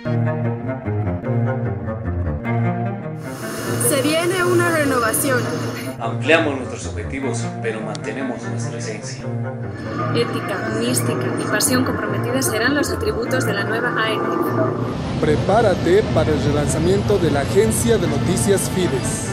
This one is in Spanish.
Se viene una renovación. Ampliamos nuestros objetivos, pero mantenemos nuestra esencia. Ética, mística y pasión comprometida serán los atributos de la nueva AENEF. Prepárate para el relanzamiento de la agencia de noticias Fides.